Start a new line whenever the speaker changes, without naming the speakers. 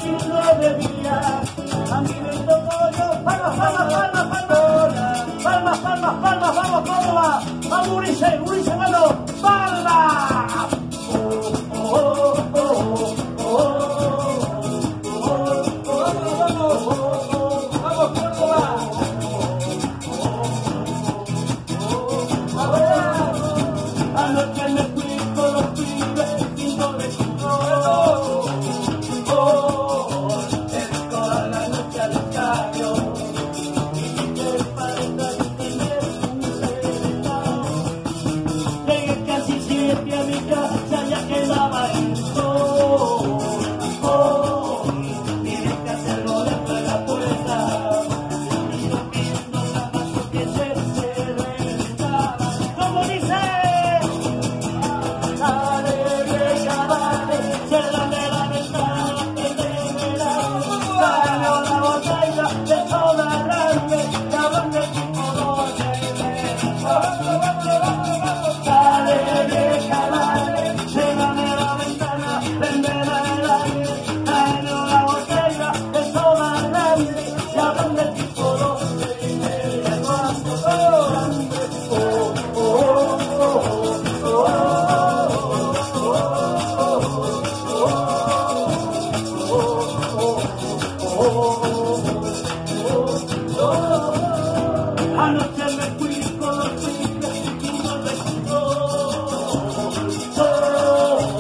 19 días. A mí me tocó yo, palmas, palmas, palmas, palmas, palmas, palmas, palmas, vamos, Córdoba, vamos, Ulises, mano, palmas. Anoche me fui con los pibes y no me controlo. El toda la noche al estadio. Y que para tener un serenado. Llegué casi 7 a mi casa, ya quedaba el sol. Y dejé hacer goles para la puerta. Y yo viendo zapatos que se reventaban. Como dice. Anoche